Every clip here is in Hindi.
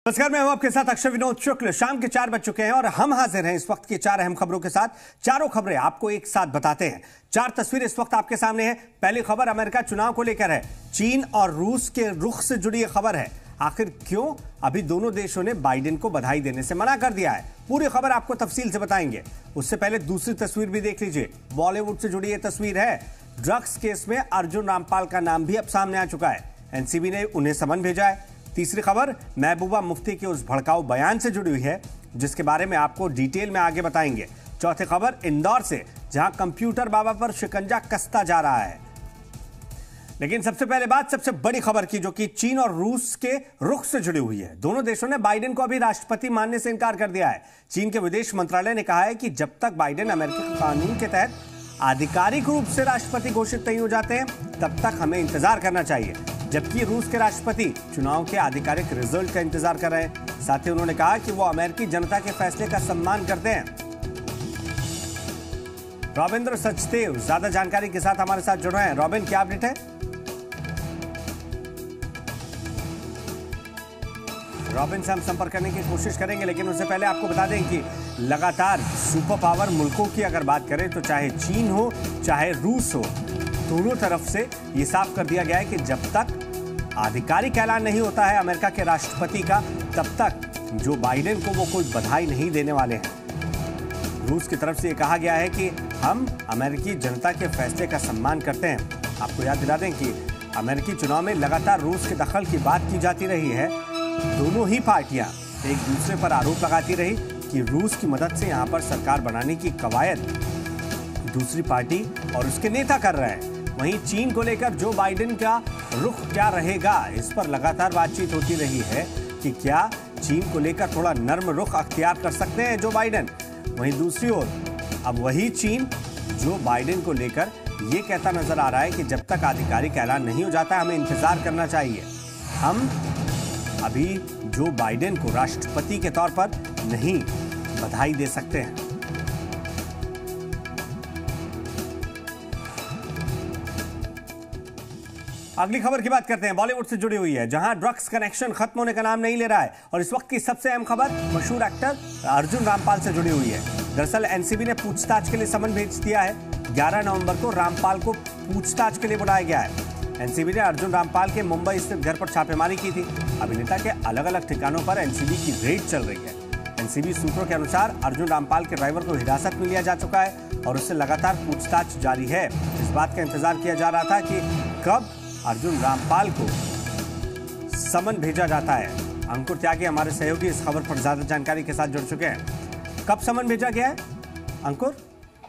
नमस्कार, मैं हूं आपके साथ अक्षय विनोद शुक्ल। शाम के 4 बज चुके हैं और हम हाजिर हैं इस वक्त की 4 अहम खबरों के साथ। चारों खबरें आपको एक साथ बताते हैं। 4 तस्वीरें इस वक्त आपके सामने हैं। पहली खबर अमेरिका चुनाव को लेकर है। चीन और रूस के रुख से जुड़ी यह खबर है। आखिर क्यों अभी दोनों देशों ने बाइडेन को बधाई देने से मना कर दिया है, पूरी खबर आपको तफसील से बताएंगे। उससे पहले दूसरी तस्वीर भी देख लीजिए। बॉलीवुड से जुड़ी यह तस्वीर है। ड्रग्स केस में अर्जुन रामपाल का नाम भी अब सामने आ चुका है। एनसीबी ने उन्हें समन भेजा है। तीसरी खबर महबूबा मुफ्ती के उस भड़काऊ बयान से जुड़ी हुई है जिसके बारे में आपको डिटेल में आगे बताएंगे। चौथी खबर इंदौर से, जहां कंप्यूटर बाबा पर शिकंजा कसता जा रहा है। लेकिन सबसे पहले बात सबसे बड़ी खबर की, जो कि चीन और रूस के रुख से जुड़ी हुई है। दोनों देशों ने बाइडेन को अभी राष्ट्रपति मानने से इनकार कर दिया है। चीन के विदेश मंत्रालय ने कहा है कि जब तक बाइडेन अमेरिकी कानून के तहत आधिकारिक रूप से राष्ट्रपति घोषित नहीं हो जाते हैं तब तक हमें इंतजार करना चाहिए। जबकि रूस के राष्ट्रपति चुनाव के आधिकारिक रिजल्ट का इंतजार कर रहे हैं। साथ ही उन्होंने कहा कि वो अमेरिकी जनता के फैसले का सम्मान करते हैं। रॉबिंद्र सचदेव ज्यादा जानकारी के साथ हमारे साथ जुड़ रहे हैं। रॉबिन, क्या अपडेट है? रॉबिन से हम संपर्क करने की कोशिश करेंगे, लेकिन उससे पहले आपको बता दें कि लगातार सुपर पावर मुल्कों की अगर बात करें तो चाहे चीन हो चाहे रूस हो, दोनों तरफ से ये साफ कर दिया गया है कि जब तक आधिकारिक ऐलान नहीं होता है अमेरिका के राष्ट्रपति का, तब तक जो बाइडेन को वो कोई बधाई नहीं देने वाले हैं। रूस की तरफ से ये कहा गया है कि हम अमेरिकी जनता के फैसले का सम्मान करते हैं। आपको याद दिला दें कि अमेरिकी चुनाव में लगातार रूस के दखल की बात की जाती रही है। दोनों ही पार्टियां एक दूसरे पर आरोप लगाती रही कि रूस की मदद से यहां पर सरकार बनाने की कवायद दूसरी पार्टी और उसके नेता कर रहे हैं। वहीं चीन को लेकर जो बाइडेन का रुख क्या रहेगा, इस पर लगातार बातचीत होती रही है कि क्या चीन को लेकर थोड़ा नर्म रुख अख्तियार कर सकते हैं जो बाइडेन। वहीं दूसरी ओर अब वही चीन जो बाइडेन को लेकर ये कहता नजर आ रहा है कि जब तक आधिकारिक ऐलान नहीं हो जाता हमें इंतजार करना चाहिए। हम अभी जो बाइडेन को राष्ट्रपति के तौर पर नहीं बधाई दे सकते हैं। अगली खबर की बात करते हैं। बॉलीवुड से जुड़ी हुई है, जहां ड्रग्स कनेक्शन खत्म होने का नाम नहीं ले रहा है। और इस वक्त की सबसे अहम खबर मशहूर एक्टर अर्जुन रामपाल से जुड़ी हुई है। दरअसल एनसीबी ने पूछताछ के लिए समन भेज दिया है। 11 नवंबर को रामपाल को पूछताछ के लिए बुलाया गया है। एनसीबी ने अर्जुन रामपाल के मुंबई स्थित घर पर छापेमारी की थी। अभिनेता के अलग अलग ठिकानों पर एनसीबी की रेड चल रही है। एनसीबी सूत्रों के अनुसार अर्जुन रामपाल के ड्राइवर को हिरासत में लिया जा चुका है और उससे लगातार पूछताछ जारी है। इस बात का इंतजार किया जा रहा था कि कब अर्जुन रामपाल को समन भेजा जाता है। अंकुर त्यागी हमारे सहयोगी इस खबर पर ज्यादा जानकारी के साथ जुड़ चुके हैं। कब समन भेजा गया है अंकुर?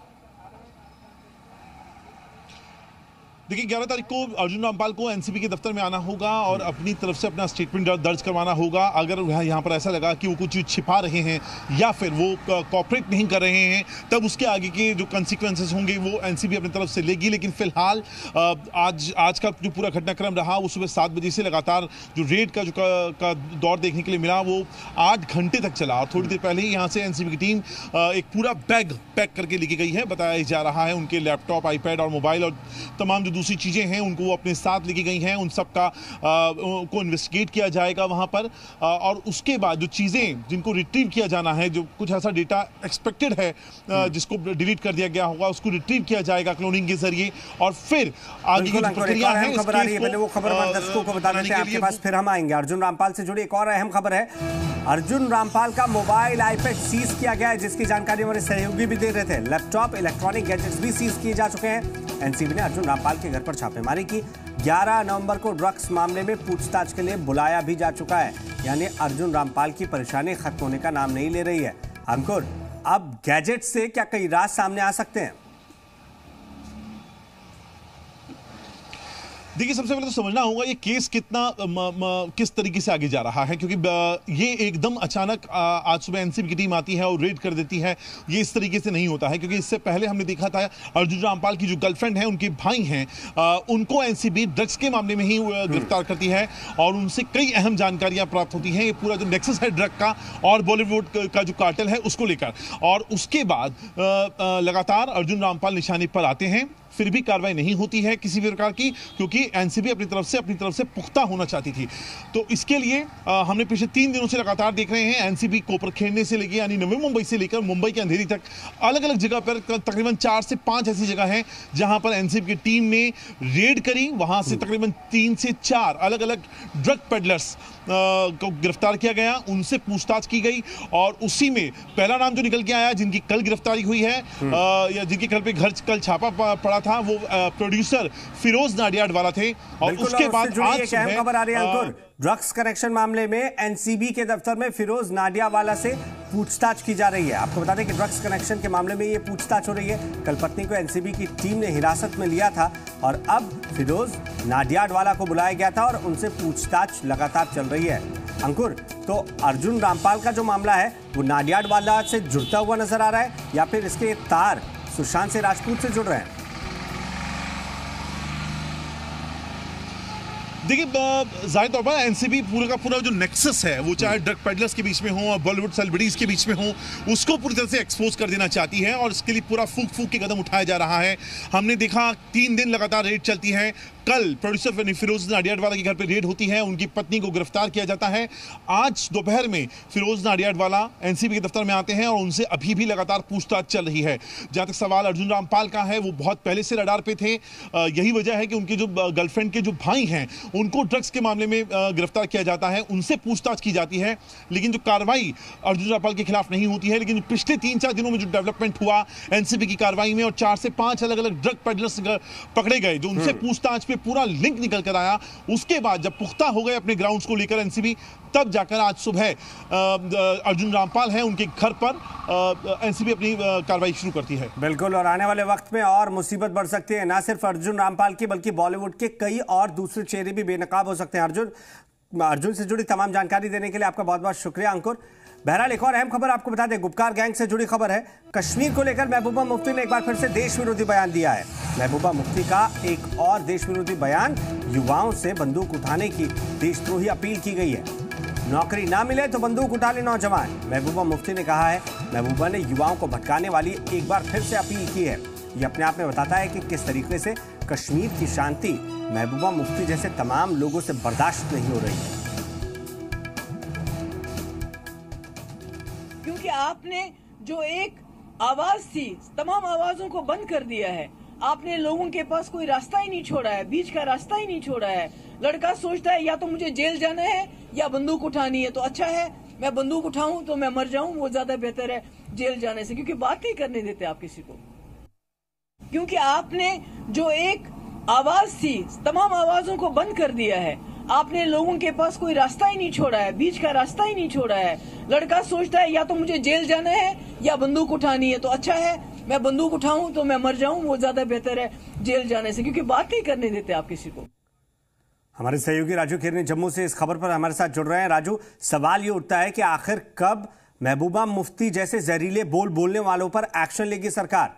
देखिए, 11 तारीख को अर्जुन रामपाल को एनसीबी के दफ्तर में आना होगा और अपनी तरफ से अपना स्टेटमेंट दर्ज करवाना होगा। अगर यहाँ पर ऐसा लगा कि वो कुछ छिपा रहे हैं या फिर वो कॉपरेट नहीं कर रहे हैं, तब उसके आगे के जो कंसिक्वेंसेस होंगे वो एनसीबी अपनी तरफ से लेगी। लेकिन फिलहाल आज का जो पूरा घटनाक्रम रहा वो सुबह 7 बजे से लगातार जो रेड का दौर देखने के लिए मिला वो 8 घंटे तक चला। और थोड़ी देर पहले ही यहाँ से एनसीबी की टीम एक पूरा बैग पैक करके लेके गई है। बताया जा रहा है उनके लैपटॉप, आईपैड और मोबाइल और तमाम जो दूसरी चीजें हैं उनको वो अपने साथ लेके गई हैं। उन सब का को इन्वेस्टिगेट किया जाएगा वहां पर। और उसके बाद जो चीजें जिनको रिट्रीव किया जाना है, जो कुछ ऐसा डेटा एक्सपेक्टेड है जिसको डिलीट कर दिया गया होगा, उसको रिट्रीव किया जाएगा क्लोनिंग के जरिए। और फिर आगे की प्रक्रिया है, खबर आ रही है, पहले वो खबर दर्शकों को बता देते हैं आपके पास, फिर हम आएंगे। अर्जुन रामपाल से जुड़ी एक और अहम खबर है। अर्जुन रामपाल का मोबाइल, आईपैड सीज किया गया है, जिसकी जानकारी हमारे सहयोगी भी दे रहे थे। लैपटॉप, इलेक्ट्रॉनिक गैजेट्स भी सीज किए जा चुके हैं। एनसीबी ने अर्जुन रामपाल के घर पर छापेमारी की। 11 नवंबर को ड्रग्स मामले में पूछताछ के लिए बुलाया भी जा चुका है। यानी अर्जुन रामपाल की परेशानी खत्म होने का नाम नहीं ले रही है। अंकुर, अब गैजेट से क्या कई राज सामने आ सकते हैं? देखिए, सबसे पहले तो समझना होगा ये केस कितना किस तरीके से आगे जा रहा है, क्योंकि ये एकदम अचानक आज सुबह एनसीबी की टीम आती है और रेड कर देती है। ये इस तरीके से नहीं होता है, क्योंकि इससे पहले हमने देखा था अर्जुन रामपाल की जो गर्लफ्रेंड है, उनके भाई हैं, उनको एनसीबी ड्रग्स के मामले में ही गिरफ्तार करती है और उनसे कई अहम जानकारियां प्राप्त होती हैं। ये पूरा जो नेक्सस है ड्रग का और बॉलीवुड का जो कार्टेल है उसको लेकर। और उसके बाद लगातार अर्जुन रामपाल निशाने पर आते हैं फिर भी कार्रवाई नहीं होती है किसी भी प्रकार की, क्योंकि एनसीबी अपनी तरफ से पुख्ता होना चाहती थी। तो इसके लिए हमने पिछले 3 दिनों से लगातार देख रहे हैं एनसीबी कोपर खेलने से लेकर यानी नवी मुंबई से लेकर मुंबई के अंधेरी तक अलग अलग जगह पर तकरीबन 4 से 5 ऐसी जगह हैं जहां पर एनसीबी की टीम ने रेड करी। वहां से तकरीबन 3 से 4 अलग अलग ड्रग पेडलर्स को गिरफ्तार किया गया, उनसे पूछताछ की गई और उसी में पहला नाम जो निकल के आया जिनकी कल गिरफ्तारी हुई है या जिनके घर पे कल छापा पड़ा था वो प्रोड्यूसर फिरोज नाडियाड वाला थे। और उसके बाद आज खबर आ रही है अंकुर, ड्रग्स कनेक्शन मामले में एनसीबी के दफ्तर में फिरोज नाडियावाला से पूछताछ की जा रही है। आपको बता दें कि ड्रग्स कनेक्शन के मामले में ये पूछताछ हो रही है। कल पत्नी को एनसीबी की टीम ने हिरासत में लिया था और अब फिरोज नाडियाडवाला को बुलाया गया था और उनसे पूछताछ लगातार चल रही है। अंकुर, तो अर्जुन रामपाल का जो मामला है वो नाडियाडवाला से जुड़ता हुआ नजर आ रहा है या फिर इसके तार सुशांत सिंह राजपूत से जुड़ रहे हैं? देखिए, जाहिर तौर पर एनसीबी पूरा का पूरा जो नेक्सस है वो चाहे ड्रग पेडलर्स के बीच में हो और बॉलीवुड सेलिब्रिटीज के बीच में हो उसको पूरी तरह से एक्सपोज कर देना चाहती है और इसके लिए पूरा फूक के कदम उठाया जा रहा है। हमने देखा 3 दिन लगातार रेड चलती है। कल प्रोड्यूसर फिरोज नाडियाडवाला के घर पे रेड होती है, उनकी पत्नी को गिरफ्तार किया जाता है। आज दोपहर में फिरोज नाडियाडवाला एनसीबी के दफ्तर में आते हैं और उनसे अभी भी लगातार पूछताछ चल रही है। जहां तक सवाल अर्जुन रामपाल का है वो बहुत पहले से रडार पे थे। यही वजह है कि उनके जो गर्लफ्रेंड के जो भाई हैं उनको ड्रग्स के मामले में गिरफ्तार किया जाता है, उनसे पूछताछ की जाती है। लेकिन जो कार्रवाई अर्जुन रामपाल के खिलाफ नहीं होती है। लेकिन पिछले 3-4 दिनों में जो डेवलपमेंट हुआ एनसीबी की कार्रवाई में और 4 से 5 अलग अलग ड्रग पेडलर्स पकड़े गए जो उनसे पूछताछ पे पूरा लिंक निकल कर आया। उसके बाद जब पुख्ता हो गए अपने ग्राउंड्स को लेकर एनसीबी, तब जाकर आज सुबह अर्जुन रामपाल हैं उनके घर पर एनसीबी अपनी कार्रवाई शुरू करती है। बिल्कुल, और आने वाले वक्त में और मुसीबत बढ़ सकती है, ना सिर्फ अर्जुन रामपाल की बल्कि बॉलीवुड के कई और दूसरे चेहरे भी बेनकाब हो सकते हैं। अर्जुन से जुड़ी तमाम जानकारी देने के लिए आपका बहुत बहुत शुक्रिया अंकुर। बहरहाल एक और अहम खबर आपको बता दें, गुपकार गैंग से जुड़ी खबर है। कश्मीर को लेकर महबूबा मुफ्ती ने एक बार फिर से देश विरोधी बयान दिया है। महबूबा मुफ्ती का एक और देश विरोधी बयान, युवाओं से बंदूक उठाने की देशद्रोही अपील की गई है। नौकरी ना मिले तो बंदूक उठा ले नौजवान, महबूबा मुफ्ती ने कहा है। महबूबा ने युवाओं को भटकाने वाली एक बार फिर से अपील की है। ये अपने आप में बताता है कि किस तरीके से कश्मीर की शांति महबूबा मुफ्ती जैसे तमाम लोगों से बर्दाश्त नहीं हो रही है। क्योंकि आपने जो एक आवाज थी तमाम आवाजों को बंद कर दिया है। आपने लोगों के पास कोई रास्ता ही नहीं छोड़ा है, बीच का रास्ता ही नहीं छोड़ा है। लड़का सोचता है या तो मुझे जेल जाना है या बंदूक उठानी है, तो अच्छा है मैं बंदूक उठाऊं तो मैं मर जाऊं, वो ज्यादा बेहतर है जेल जाने से, क्योंकि बात नहीं करने देते आप किसी को। क्योंकि आपने जो एक आवाज थी तमाम आवाजों को बंद कर दिया है। आपने लोगों के पास कोई रास्ता ही नहीं छोड़ा है, बीच का रास्ता ही नहीं छोड़ा है। लड़का सोचता है या तो मुझे जेल जाना है या बंदूक उठानी है, तो अच्छा है मैं बंदूक उठाऊं तो मैं मर जाऊं, वो ज्यादा बेहतर है जेल जाने से, क्योंकि बात नहीं करने देते आप किसी को। हमारे सहयोगी राजू खेरनी जम्मू से इस खबर पर हमारे साथ जुड़ रहे हैं। राजू, सवाल ये उठता है कि आखिर कब महबूबा मुफ्ती जैसे जहरीले बोलने वालों पर एक्शन लेगी सरकार?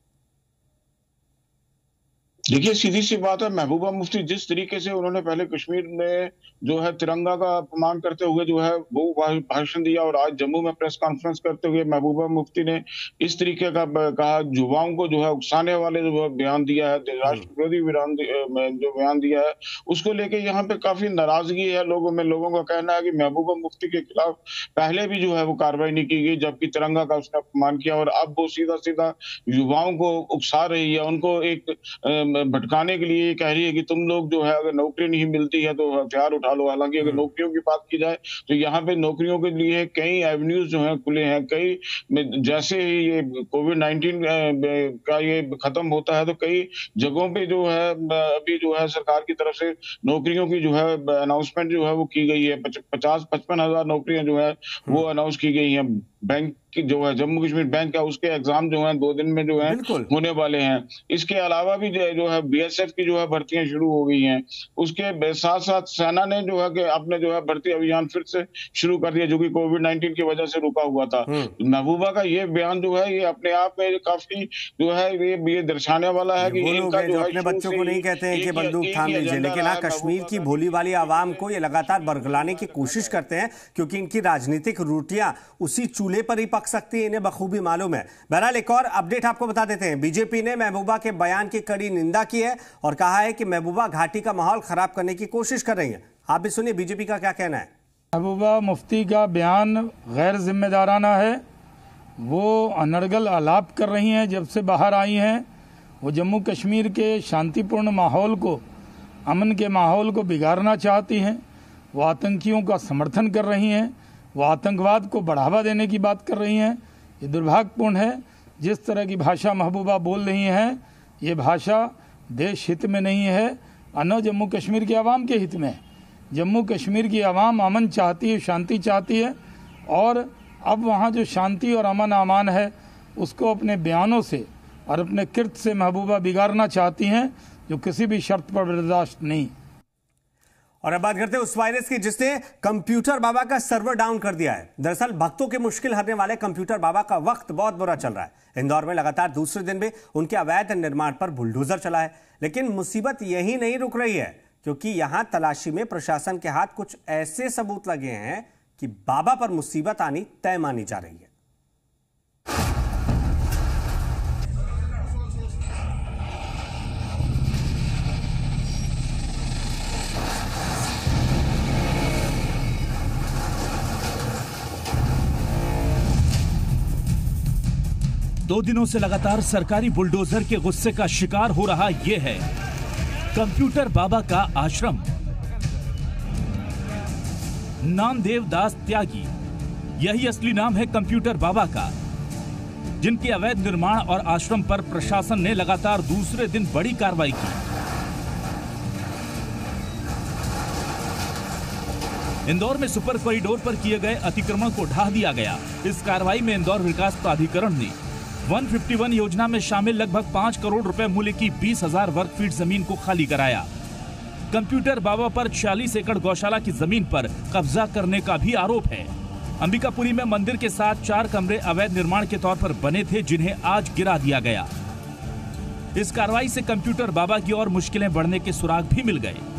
देखिए, सीधी सी बात है, महबूबा मुफ्ती जिस तरीके से उन्होंने पहले कश्मीर में जो है तिरंगा का अपमान करते हुए जो है वो भाषण दिया और आज जम्मू में प्रेस कॉन्फ्रेंस करते हुए महबूबा मुफ्ती ने इस तरीके का कहा, युवाओं को जो है उकसाने वाले जो बयान दिया है, राष्ट्र विरोधी जो बयान दिया है, उसको लेके यहाँ पे काफी नाराजगी है लोगों में। लोगों का कहना है कि महबूबा मुफ्ती के खिलाफ पहले भी जो है वो कार्रवाई नहीं की गई जबकि तिरंगा का उसने अपमान किया और अब वो सीधा सीधा युवाओं को उकसा रही है, उनको एक भटकाने के लिए कह रही है कि तुम लोग जो है अगर नौकरी नहीं मिलती है तो हथियार उठा लो। हालांकि अगर नौकरियों की बात की जाए तो यहाँ पे नौकरियों के लिए कई एवेन्यूज जो है खुले हैं। कई जैसे ही ये कोविड-19 का ये खत्म होता है तो कई जगहों पे जो है अभी जो है सरकार की तरफ से नौकरियों की जो है अनाउंसमेंट जो है वो की गई है। 50-55 हजार नौकरियां जो है वो अनाउंस की गई हैं। बैंक की जो है जम्मू कश्मीर बैंक है उसके एग्जाम जो है 2 दिन में जो है होने वाले हैं। इसके अलावा भी जो है बीएसएफ की जो है भर्तियां शुरू हो गई हैं। उसके साथ साथ सेना ने जो है कि अपने जो है भर्ती अभियान फिर से शुरू कर दिया जो कि कोविड-19 की वजह से रुका हुआ था। महबूबा का ये बयान जो है ये अपने आप में काफी जो है ये दर्शाने वाला है कि इनका जो अपने बच्चों को नहीं कहते हैं कि बंदूक थाम लीजिए, लेकिन हाँ कश्मीर की भोली वाली आवाम को ये लगातार बरगलाने की कोशिश करते हैं क्योंकि इनकी राजनीतिक रोटियां उसी चूल्हे पर ही पक सकती है, इन्हें बखूबी मालूम है। बहरहाल एक और अपडेट आपको बता देते हैं। बीजेपी ने महबूबा के बयान की कड़ी निंदा की है और कहा है कि महबूबा घाटी का माहौल खराब करने की कोशिश कर रही है। आप भी सुनिए बीजेपी का क्या कहना है। महबूबा मुफ्ती का बयान गैर जिम्मेदाराना है। वो अनर्गल आलाप कर रही हैं। जब से बाहर आई हैं वो जम्मू कश्मीर के शांतिपूर्ण माहौल को, अमन के माहौल को बिगाड़ना चाहती हैं। वो आतंकियों का समर्थन कर रही हैं। वो आतंकवाद को बढ़ावा देने की बात कर रही हैं। ये दुर्भाग्यपूर्ण है। जिस तरह की भाषा महबूबा बोल रही हैं, ये भाषा देश हित में नहीं है, न जम्मू कश्मीर के आवाम के हित में है। जम्मू कश्मीर की आवाम अमन चाहती है, शांति चाहती है, और अब वहाँ जो शांति और अमन अमान है उसको अपने बयानों से और अपने कृत्य से महबूबा बिगाड़ना चाहती हैं, जो किसी भी शर्त पर बर्दाश्त नहीं। और अब बात करते हैं उस वायरस की जिसने कंप्यूटर बाबा का सर्वर डाउन कर दिया है। दरअसल भक्तों की मुश्किल हरने वाले कंप्यूटर बाबा का वक्त बहुत बुरा चल रहा है। इंदौर में लगातार दूसरे दिन भी उनके अवैध निर्माण पर बुलडोजर चला है। लेकिन मुसीबत यही नहीं रुक रही है, क्योंकि यहां तलाशी में प्रशासन के हाथ कुछ ऐसे सबूत लगे हैं कि बाबा पर मुसीबत आनी तय मानी जा रही है। दो दिनों से लगातार सरकारी बुलडोजर के गुस्से का शिकार हो रहा यह है कंप्यूटर बाबा का आश्रम। नामदेव दास त्यागी, यही असली नाम है कंप्यूटर बाबा का, जिनके अवैध निर्माण और आश्रम पर प्रशासन ने लगातार दूसरे दिन बड़ी कार्रवाई की। इंदौर में सुपर कॉरिडोर पर किए गए अतिक्रमण को ढा दिया गया। इस कार्रवाई में इंदौर विकास प्राधिकरण ने 151 योजना में शामिल लगभग 5 करोड़ रुपए मूल्य की 20,000 वर्ग फीट जमीन को खाली कराया। कंप्यूटर बाबा पर 46 एकड़ गौशाला की जमीन पर कब्जा करने का भी आरोप है। अंबिकापुरी में मंदिर के साथ 4 कमरे अवैध निर्माण के तौर पर बने थे, जिन्हें आज गिरा दिया गया। इस कार्रवाई से कंप्यूटर बाबा की और मुश्किलें बढ़ने के सुराग भी मिल गए।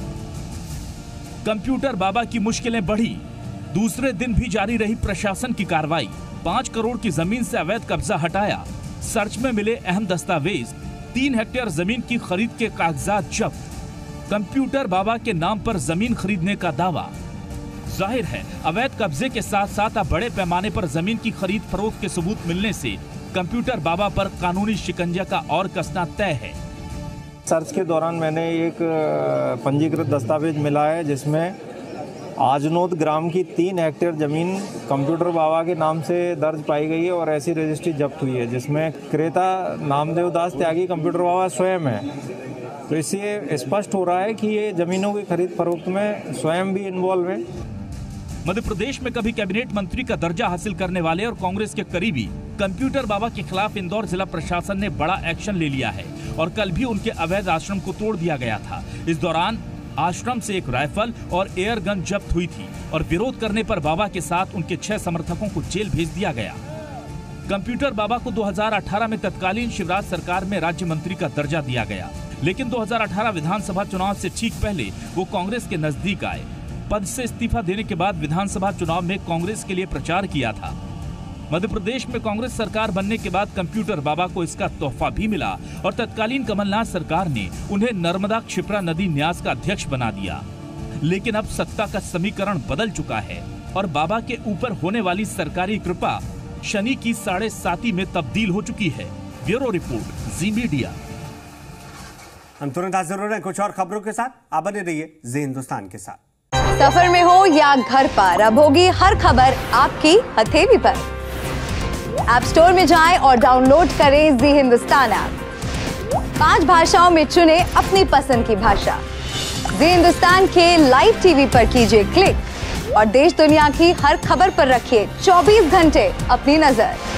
कंप्यूटर बाबा की मुश्किलें बढ़ी। दूसरे दिन भी जारी रही प्रशासन की कार्रवाई। 5 करोड़ की जमीन से अवैध कब्जा हटाया। सर्च में मिले अहम दस्तावेज, 3 हेक्टेयर जमीन की खरीद के कागजात जब्त। कंप्यूटर बाबा के नाम पर जमीन खरीदने का दावा। जाहिर है अवैध कब्जे के साथ साथ अब बड़े पैमाने पर जमीन की खरीद फरोख्त के सबूत मिलने से कंप्यूटर बाबा पर कानूनी शिकंजा का और कसना तय है। सर्च के दौरान मैंने एक पंजीकृत दस्तावेज मिला है, जिसमें आजनोद ग्राम की 3 हेक्टेयर जमीन कंप्यूटर बाबा के नाम से दर्ज पाई गई है और ऐसी रजिस्ट्री जब्त हुई है, जिसमें क्रेता नामदेव दास त्यागी कंप्यूटर बाबा स्वयं है। तो इससे स्पष्ट हो रहा है कि ये जमीनों की खरीद फरोख्त में स्वयं भी इन्वॉल्व है। मध्य प्रदेश में कभी कैबिनेट मंत्री का दर्जा हासिल करने वाले और कांग्रेस के करीबी कंप्यूटर बाबा के खिलाफ इंदौर जिला प्रशासन ने बड़ा एक्शन ले लिया है और कल भी उनके अवैध आश्रम को तोड़ दिया गया था। इस दौरान आश्रम से एक राइफल और एयर गन जब्त हुई थी और विरोध करने पर बाबा के साथ उनके 6 समर्थकों को जेल भेज दिया गया। कंप्यूटर बाबा को 2018 में तत्कालीन शिवराज सरकार में राज्य मंत्री का दर्जा दिया गया, लेकिन 2018 विधानसभा चुनाव से ठीक पहले वो कांग्रेस के नजदीक आए। पद से इस्तीफा देने के बाद विधानसभा चुनाव में कांग्रेस के लिए प्रचार किया था। मध्य प्रदेश में कांग्रेस सरकार बनने के बाद कंप्यूटर बाबा को इसका तोहफा भी मिला और तत्कालीन कमलनाथ सरकार ने उन्हें नर्मदा क्षिप्रा नदी न्यास का अध्यक्ष बना दिया। लेकिन अब सत्ता का समीकरण बदल चुका है और बाबा के ऊपर होने वाली सरकारी कृपा शनि की 7.5 में तब्दील हो चुकी है। Bureau report, Zee Media. हम तुरंत हाजिर हो रहे हैं कुछ और खबरों के साथ। आप बने रहिए जी हिंदुस्तान के साथ। सफर में हो या घर पर, अब होगी हर खबर आपकी हथेली पर। ऐप स्टोर में जाएं और डाउनलोड करें जी हिंदुस्तान ऐप। 5 भाषाओं में चुने अपनी पसंद की भाषा। जी हिंदुस्तान के लाइव टीवी पर कीजिए क्लिक और देश दुनिया की हर खबर पर रखिए 24 घंटे अपनी नजर।